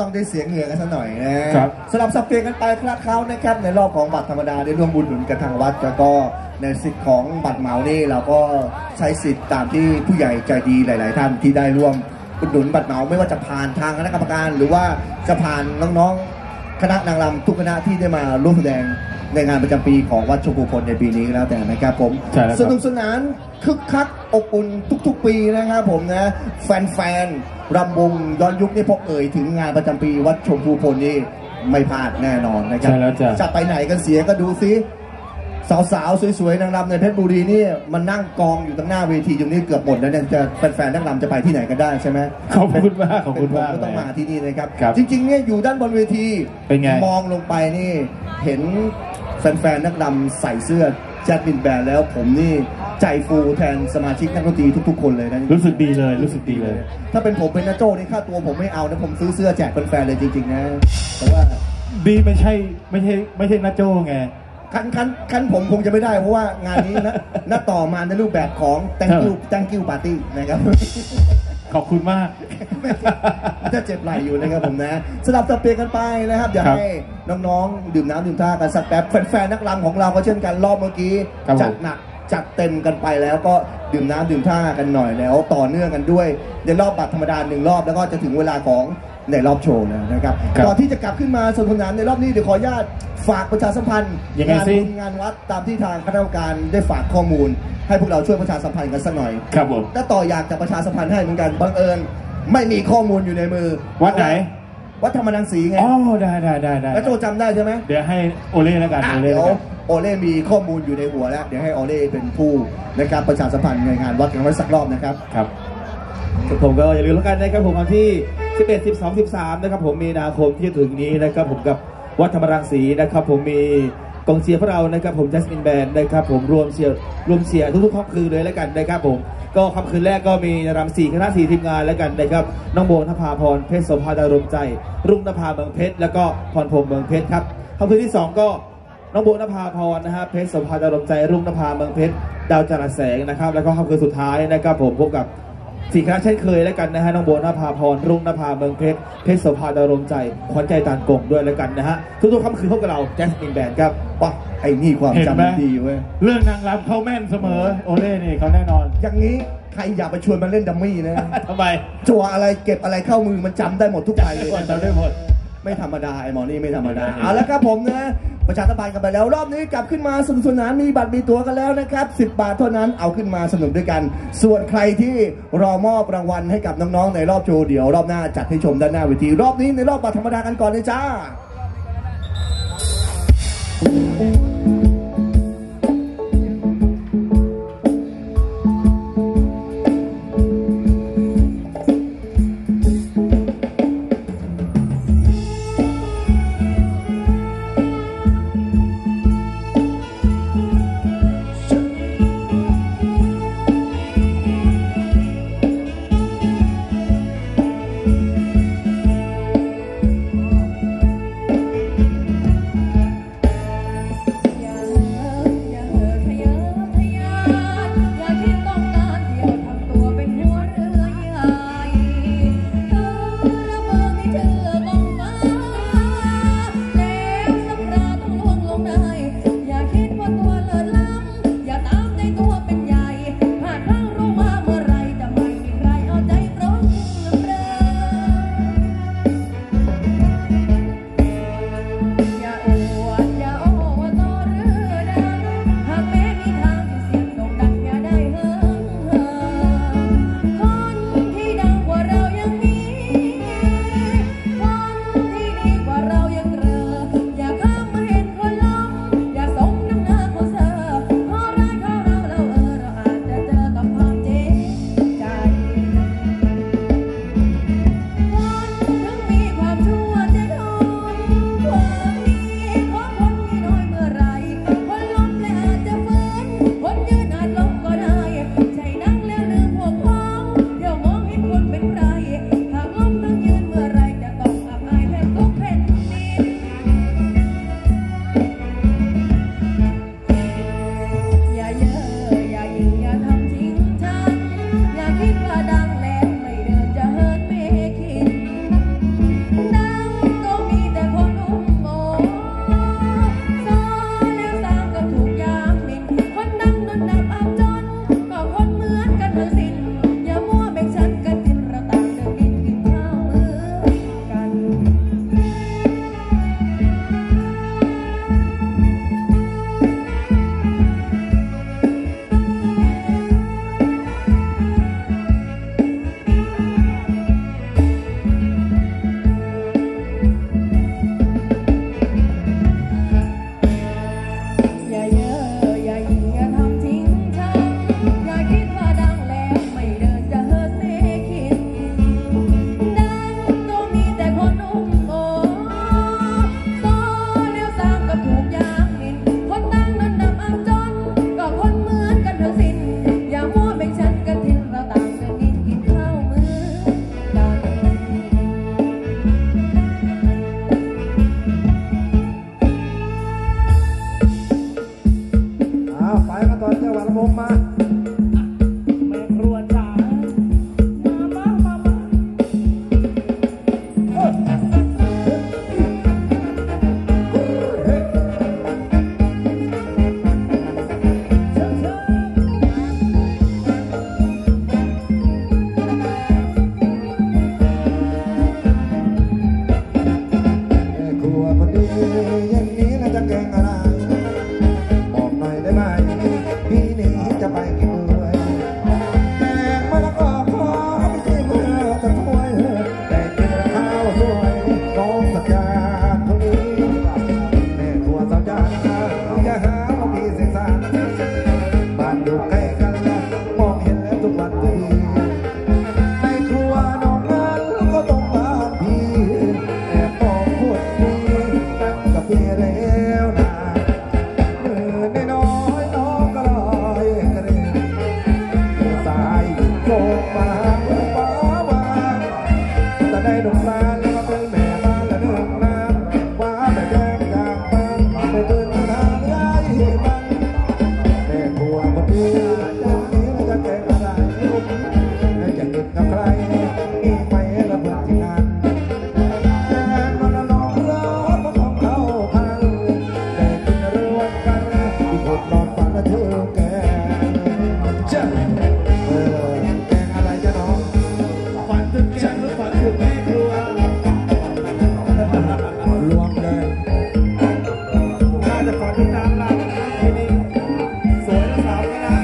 ต้องได้เสียงเหงื่อกันสักหน่อยนะครับสลับสับเปลี่ยนกันไปคลาดเคล้านะครับในรอบของบัตรธรรมดาได้ร่วมบุญหนุนกับทางวัดแล้วก็ในสิทธิ์ของบัตรเหมานี่เราก็ใช้สิทธิ์ตามที่ผู้ใหญ่ใจดีหลายๆท่านที่ได้ร่วมอุดหนุนบัตรเหมาไม่ว่าจะผ่านทางคณะกรรมการหรือว่าจะผ่านน้องๆคณะนางรำทุกคณะที่ได้มาร่วมแสดงในงานประจำปีของวัดชมพูพลในปีนี้แล้วแต่นะครับผมสนุกสนานคึกคักอบอุ่นทุกๆปีนะครับผมนะแฟนๆรำวงย้อนยุคนี่พอเอ่ยถึงงานประจำปีวัดชมพูพลนี่ไม่พลาดแน่นอนนะครับจะไปไหนกันเสียก็ดูซิสาวๆสวยๆนางรำในเพชรบุรีนี่มันนั่งกองอยู่ตรงหน้าเวทีตรงนี้เกือบหมดแล้วเนี่ยจะแฟนๆนางรำจะไปที่ไหนกันได้ใช่ไหมขอบคุณมากขอบคุณมากก็ต้องมาที่นี่นะครับจริงๆเนี่ยอยู่ด้านบนเวทีมองลงไปนี่เห็นแฟนๆนักรำใส่เสื้อแจ็คบินแบนแล้วผมนี่ใจฟูแทนสมาชิกนักดนตรีทุกๆคนเลยนะรู้สึกดีเลยรู้สึกดีเลยถ้าเป็นผมเป็นนาโจ้นี่ค่าตัวผมไม่เอานะผมซื้อเสื้อแจกแฟนๆเลยจริงๆนะแต่ว่าดีไม่ใช่นาโจ้ไงคันผมคงจะไม่ได้เพราะว่างานนี้นะต่อมาในรูปแบบของ thank you party นะครับขอบคุณมากจะเจ็บไหลอยู่นะครับผมนะสลับสับเปลี่ยนกันไปนะครับอยากให้น้องๆดื่มน้ำดื่มท่ากันสักแป๊บแฟนๆนักรำของเราก็เช่นกันรอบเมื่อกี้จัดหนักจัดเต็มกันไปแล้วก็ดื่มน้ำดื่มท่ากันหน่อยแล้วต่อเนื่องกันด้วยในรอบบัตรธรรมดา1รอบแล้วก็จะถึงเวลาของในรอบโชว์นะครับก่อนที่จะกลับขึ้นมาสนุกสนานในรอบนี้เดี๋ยวขออนุญาตฝากประชาสัมพันธ์งานบุญงานวัดตามที่ทางคณะกรรมการได้ฝากข้อมูลให้พวกเราช่วยประชาสัมพันธ์กันสักหน่อยครับผมและต่ออยากจะประชาสัมพันธ์ให้เหมือนกันบังเอิญไม่มีข้อมูลอยู่ในมือวัดไหนวัดธรรมนังสีไงอ๋อได้แล้วโจจำได้ใช่ไหมเดี๋ยวให้โอเล่แล้วกันเดี๋ยวโอเล่มีข้อมูลอยู่ในหัวแล้วเดี๋ยวให้โอเล่เป็นผู้ในการประชาสัมพันธ์ในงานวัดกันไว้สักรอบนะครับครับผมก็อย่าลืมแล้วกันนะครับผมวันที่11 12 13นะครับผมมีนาคมที่ถึงนี้นะครับผมกับวัดธรรมรังสีนะครับผมมีกองเชียร์พวกเรานะครับผม Jasmine Band นะครับผมรวมเชียร์ทุกๆค่ำคืนเลยแล้วกันนะครับผมก็ค่ำคืนแรกก็มีรำ4คณะ4ทีมงานแล้วกันนะครับน้องโบนภาพรเพชรโสภาดารมใจรุ่งนภาเมืองเพชรแล้วก็พรพรมเมืองเพชรครับค่ำคืนที่2ก็น้องโบนภาพรนะฮะเพชรโสภาดารมใจรุ่งนภาเมืองเพชรดาวจรัสแสงนะครับแล้วก็ค่ำคืนสุดท้ายนะครับผมพบกับ4คณะเช่นเคยแล้วกันนะฮะน้องโบนภาพรรุ่งนภาเมืองเพชรเพชรโสภาดารมใจขวัญใจตานกงด้วยแล้วกันนะฮะทุกๆค่ำคืนพบกับเราแจ็คมินแบนด์ครับว้าไอ้นี่ความจำดีเว้ยเรื่องนางรำเขาแม่นเสมอโอเล่นี่เขาแน่นอนอย่างนี้ใครอยากไปชวนมันเล่นดัมมี่นะทำไมจั่วอะไรเก็บอะไรเข้ามือมันจำได้หมดทุกใบเลยจำได้หมดไม่ธรรมดาไอ้หมอนี่ไม่ธรรมดาเอาละครับผมนะประชาสัมพันธ์กันไปแล้วรอบนี้กลับขึ้นมาสนุกสนานมีบัตรมีตั๋วกันแล้วนะครับ10 บาทเท่านั้นเอาขึ้นมาสนุกด้วยกันส่วนใครที่รอมอบรางวัลให้กับน้องๆในรอบโชว์เดี๋ยวรอบหน้าจัดให้ชมด้านหน้าเวทีรอบนี้ในรอบบัตรธรรมดากันก่อนเลยจ้ามีไหมระเบิดที่งานแต่มันน้องรอมาของเขาพันแต่กินเรื่องกันที่คนนอนฝันและเธอแก่เจ้าแกงอะไรจ้ะน้องฝันถึงแกงหรือฝันถึงแม่ครัวรวมเลยน่าจะฝันถึงน้ำลายทีนี้สวยและสาวไม่ได้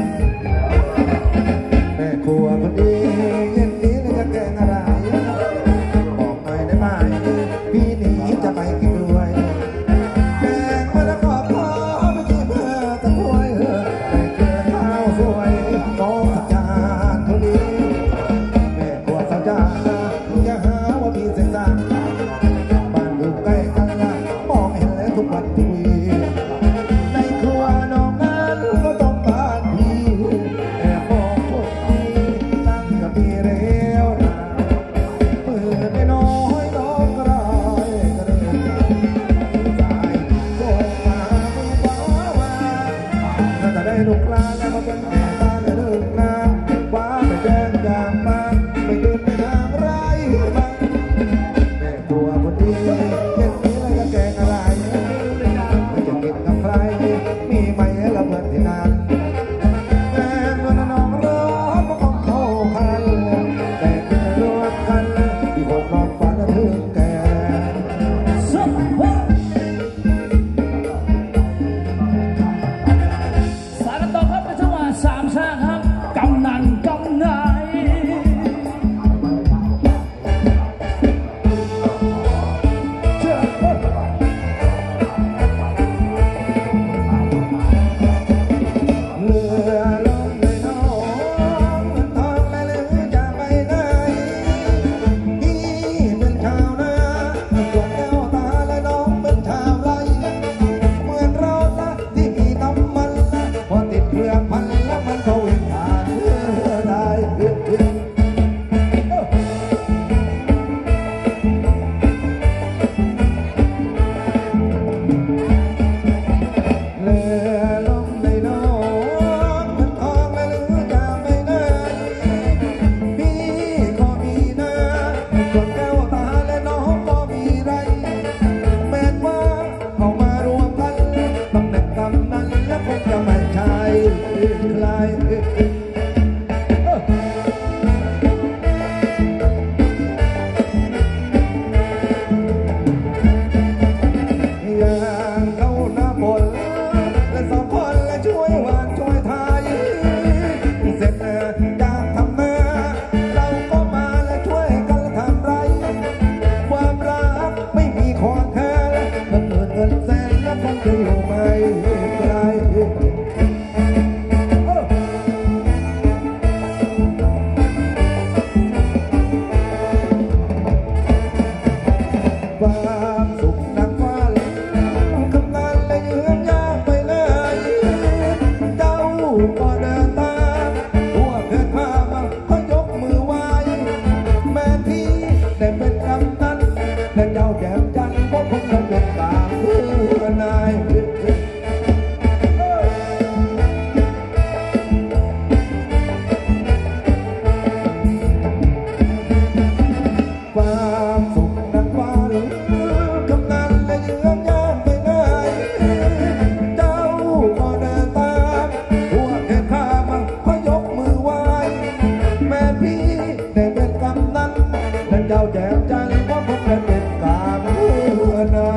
แม่ครัวคนดีเย็นนี้จะแกงอะไรบอกหน่อยได้ไหมพี่นี้จะไปกินด้วยแกงมะละกอขอไปกินเพื่อจะถ้วยแต่เกลือข้าวสวยน้องสัจจานคนดีแม่ครัวสัจจานอย่าหาว่าพี่เสียงดังบ้านอยู่ใกล้กันนะมองเห็นแล้วทุกวันทุกวีในครัวน้องนั้นก็ต้องบ้านพี่แอบมองคนดีนั่งกับพี่เร็วนะเปิดได้น้อยน้องก็ได้ก็เดินสายโกงมามือฟ้ามาถ้าจะได้ลูกลาแล้วมาเป็นแม่บ้านเดินน้ำฟ้าไม่แดงอย่างมันไม่เดินไปทางไรบ้างแม่ครัวคนดีเย็นนี้แล้วจะแกงอะไรไม่จะกินกับใครมีไหมละเพื่อนที่นานแกงเงินน้องร้อนมาของเขาพันแต่กินรวมกันที่คนนอนฝันถึงแก่สารต่อครับในจังหวะสามชาครับกำนันกำนายเรือลมในน้องเงินทองแม่ลือจะไปไหนพี่เป็นชาวนาส่วนแก้วตาและน้องเป็นชาวไร่เหมือนรถนะที่มีน้ำมันนะพอติดเรือพันแล้วมันก็วิ่งผ่านเรือได้เรือลมในน้องเงินทองแม่ลือจะไปไหนพี่ก็มีนาส่วนแก้วตาและน้องก็มีไรแม้ว่าเอามารวมกันตำแหน่งกำนันและคงจะไม่ใช่ใครอย่างเขาหน้าบนและสองคนและช่วยหวานช่วยไทยเสร็จจากทำนาเราก็มาและช่วยกันทำไรความรักไม่มีขอแท้เงินหมื่นเงินแสนและคงจะอยู่ไม่ไกลความสุขนักฟ้ากำนันและยืนยากไปเลยเจ้าก็เดินตามพวกเกิดมาก็ยกมือไหว้แม่พี่ได้เป็นกำนันและเจ้าแก้มจันทร์ก็คงจะเป็นตามเพื่อนายความสุขนักฟ้ากำนันและยืนยากไปเลยเจ้าก็เดินตามพวกเกิดมาก็ยกมือไหว้แม่พี่ได้เป็นกำนันและเจ้าแก้มจันทร์ก็คงจะเป็นตามเพื่อนาย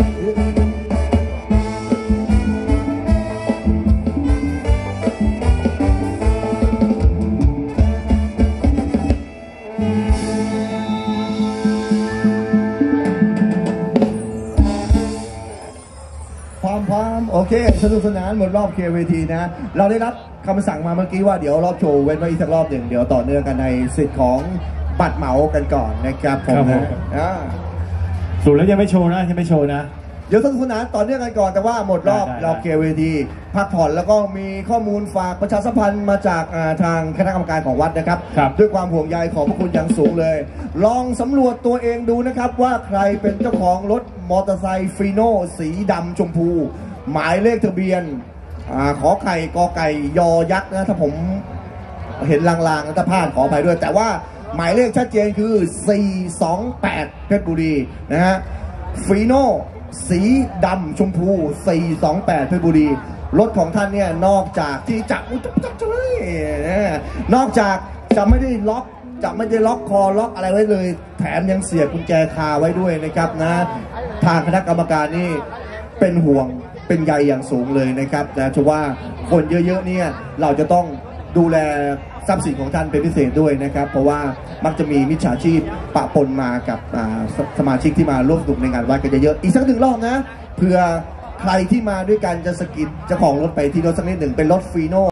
ความโอเคสนุกสนานหมดรอบเคเวทีนะเราได้รับคำสั่งมาเมื่อกี้ว่าเดี๋ยวรอบโชว์เว้นไว้อีกสักรอบหนึ่งเดี๋ยวต่อเนื่องกันในสิทธิ์ของบัตรเหมากันก่อนนะครับผมนะสูตรแล้วยังไม่โชว์นะยังไม่โชว์นะเดี๋ยวสนุกสนานต่อเนื่องกันก่อนแต่ว่าหมดรอบเราเคเวทีพักผ่อนแล้วก็มีข้อมูลฝากประชาสัมพันธ์มาจากทางคณะกรรมการของวัดนะครับด้วยความห่วงใยขอบพระคุณอย่างสูงเลยลองสำรวจตัวเองดูนะครับว่าใครเป็นเจ้าของรถมอเตอร์ไซค์ฟีโน่สีดำชมพูหมายเลขทะเบียนขอไข่กอไก่ยอยักษ์นะถ้าผมเห็นลางๆถ้าพลาดขออภัยด้วยแต่ว่าหมายเลขชัดเจนคือ 428 เพชรบุรีนะฮะฟีโน่สีดำชมพู 428 เพชรบุรีรถของท่านเนี่ยนอกจากที่จะนอกจากจะไม่ได้ล็อกคอล็อกอะไรไว้เลยแถมยังเสียบกุญแจคาไว้ด้วยนะครับนะทางคณะกรรมการนี่เป็นห่วงเป็นใยอย่างสูงเลยนะครับนะถือว่าคนเยอะๆเนี่ยเราจะต้องดูแลทรัพย์สินของท่านเป็นพิเศษด้วยนะครับเพราะว่ามักจะมีมิจฉาชีพปะปนมากับสมาชิกที่มาร่วมสนุกในงานวัดกันเยอะๆอีกสักหนึ่งรอบนะเพื่อใครที่มาด้วยกันจะสกิดเจ้าของรถไปที่รถสักนิดหนึ่งเป็นรถฟีโน่